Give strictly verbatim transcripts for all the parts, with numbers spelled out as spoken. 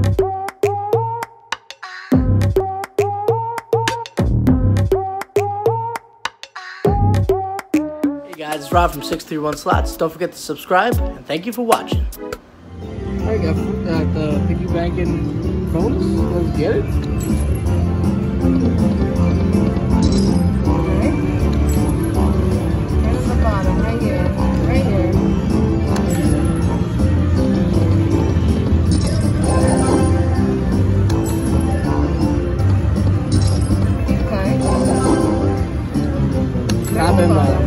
Guys, it's Rob from six three one Slots. Don't forget to subscribe, and thank you for watching. Alright, got uh, the piggy banking bonus. Let's get it. Okay. Right at the bottom, right here. Right here. Okay. Top and bottom.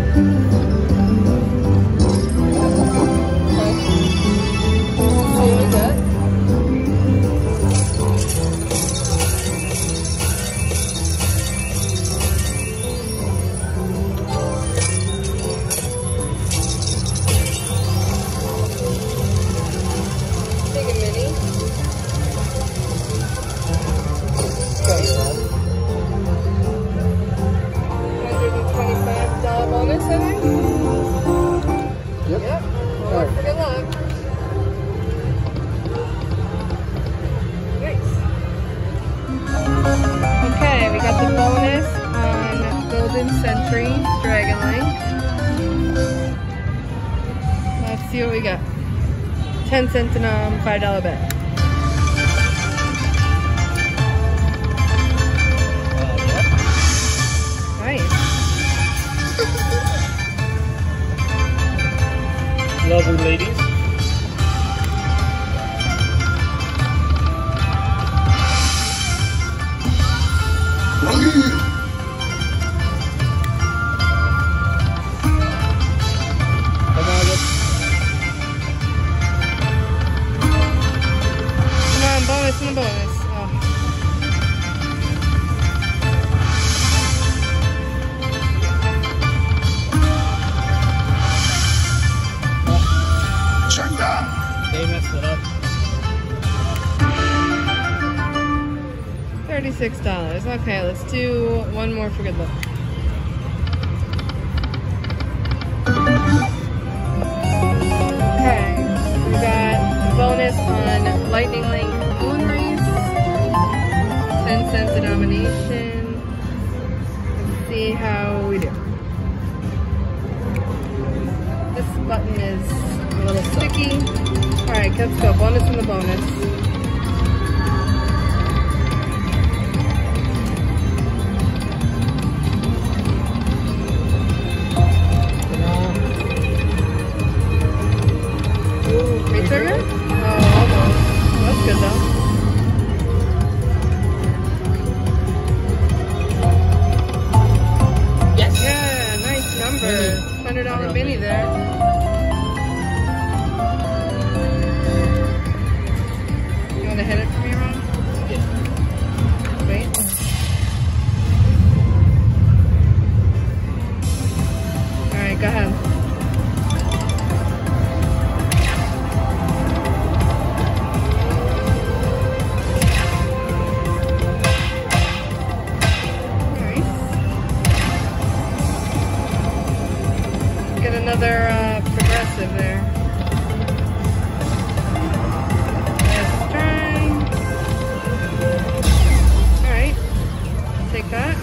Bonus, I think? Yep. Yep. Well, right. For good luck. Nice. Okay, we got the bonus on Golden Century Dragon Link. Let's see what we got. ten cent and um, five dollar bet. Nice. Lovely ladies. Come on, let's... Come on, bonus and a bonus. Oh. They messed it up. thirty-six dollars. Okay, let's do one more for good luck. Okay, we got a bonus on Lightning Link Moon Race. ten cent denomination. Let's see how we do. This button is a little sticky. Alright, let's go. Bonus in the bonus. Trigger? Oh, almost. That's good though. Yes! Yeah, nice number. one hundred dollar mini there. You want to hit it for me, Ron? Yeah. Wait. Alright, go ahead. Another uh, progressive there. Let's try. Alright, take that.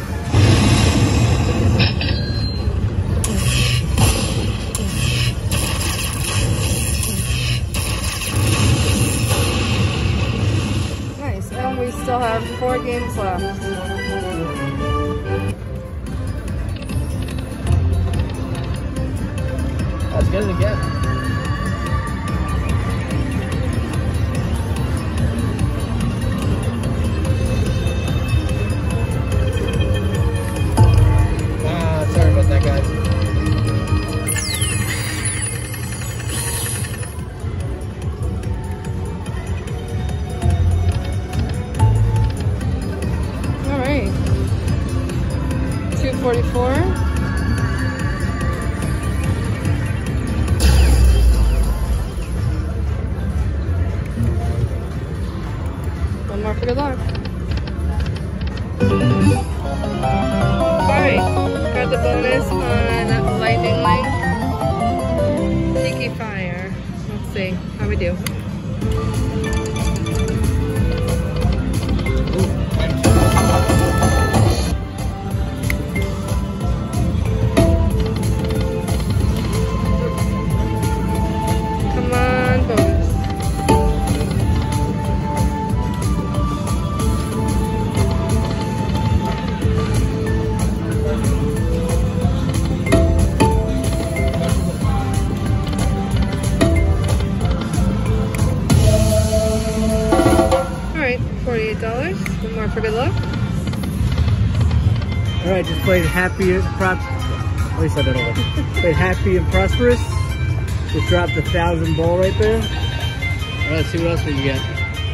Nice, and we still have four games left. That's good again. Ah, sorry about that, guys. All right, two forty-four. One more for good luck. Alright, got the bonus on Lightning Link. Tiki Fire. Let's see how we do. for good luck. All right, just played happy and prop. At least I don't know. Played happy and prosperous. Just dropped a thousand ball right there. All right, let's see what else we can get.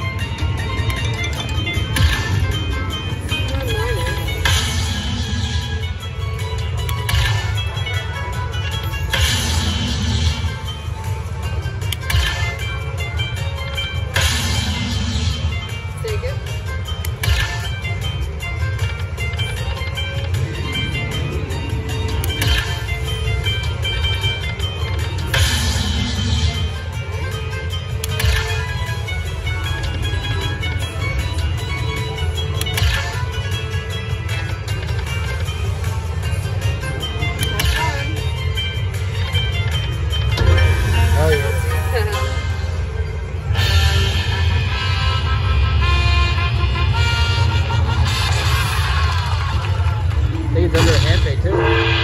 It's under a handbag too.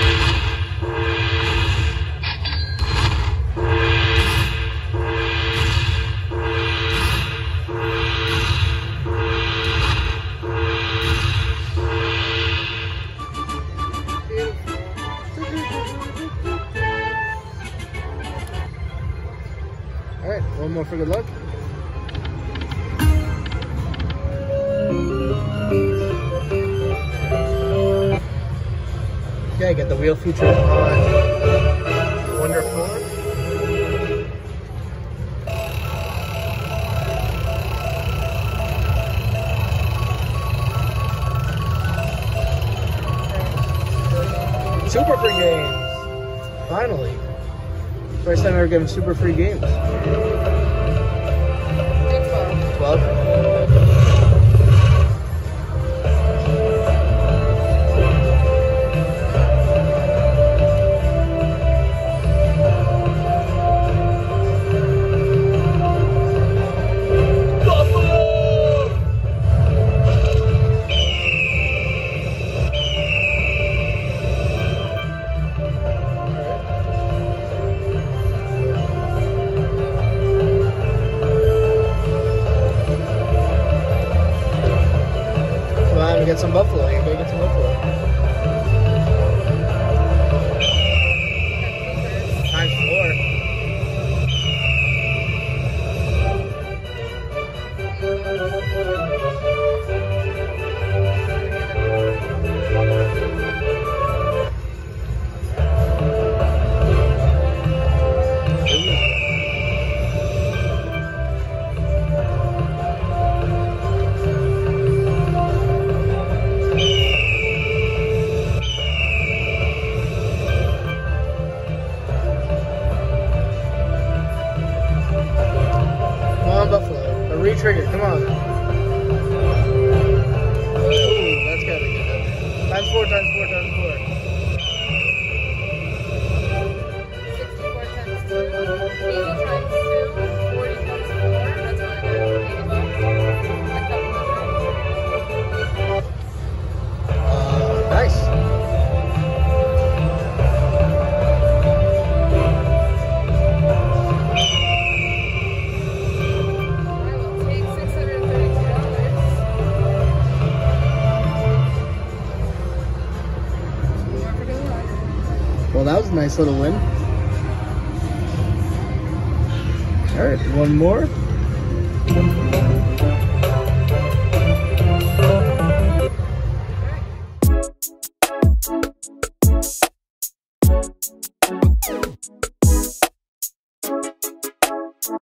All right, one more for good luck. Okay, get the wheel features on Wonderful. Super free games! Finally. First time I ever given super free games. twelve. Get some buffalo. You gotta get some buffalo. Times four. Buffalo. A re-trigger, come on. Ooh, that's gotta be good. Times four, times four, times four. sixty-four times two, eighty times two, forty times four, that's what I got, eighty bucks. A couple of Uh, nice. Well, that was a nice little win. All right, one more.